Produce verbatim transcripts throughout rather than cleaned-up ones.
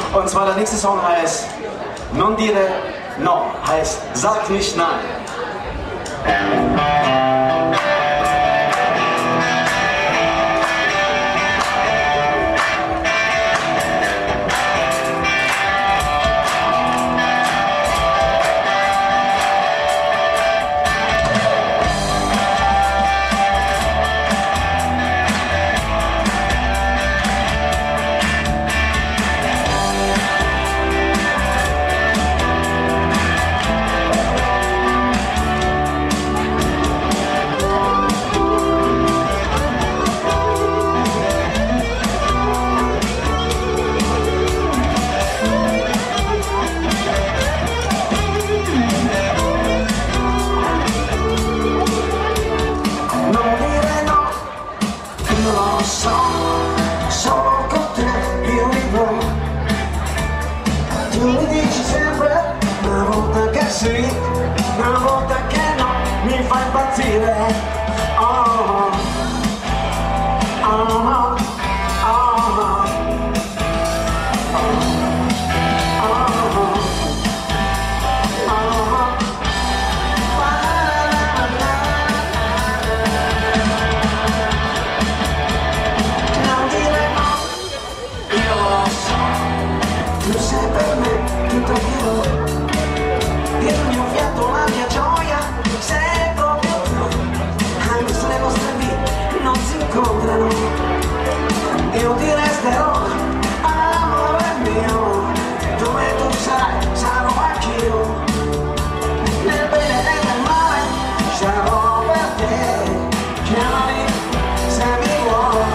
Und zwar der nächste Song heißt Non dire no, heißt Sag nicht nein. Solo con te io vivrò. Tu mi dici sempre, una volta che sì, una volta che no, mi fai impazzire. Oh, oh, oh, oh, tu sei per me tutto io, il mio fiato, la mia gioia, sei proprio tu, anche se le nostre vite non si incontrano, io ti resterò, amore mio, dove tu sarai, sarò anch'io, nel bene e nel male, sarò per te, chiamami se mi vuoi.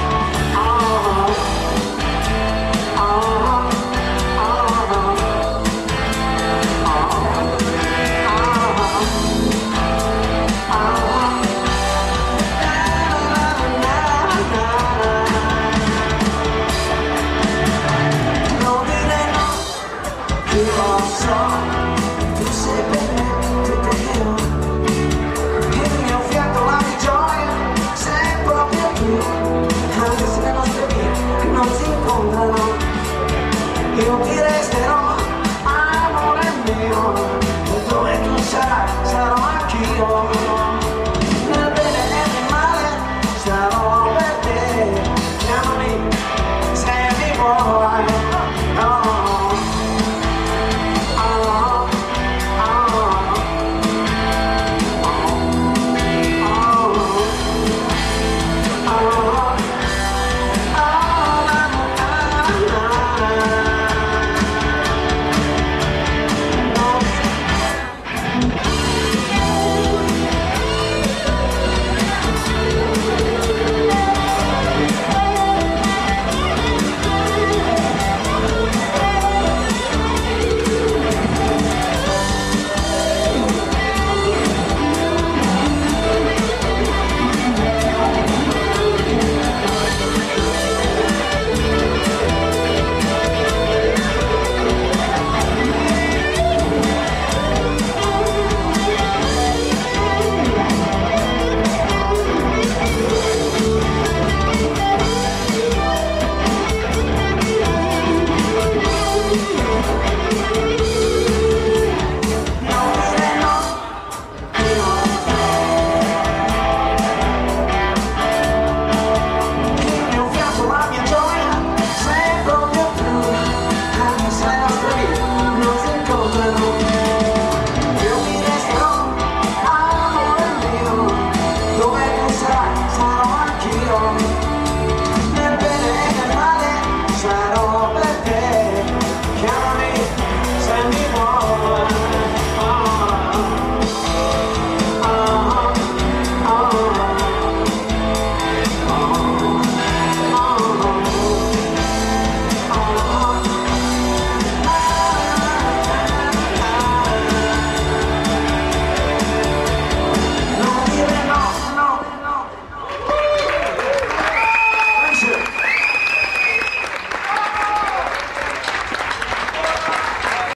Tu sei per me tutto io, il mio fiato, la mia gioia, sei proprio tu, anche se le nostre vite non si incontrano, io ti resto.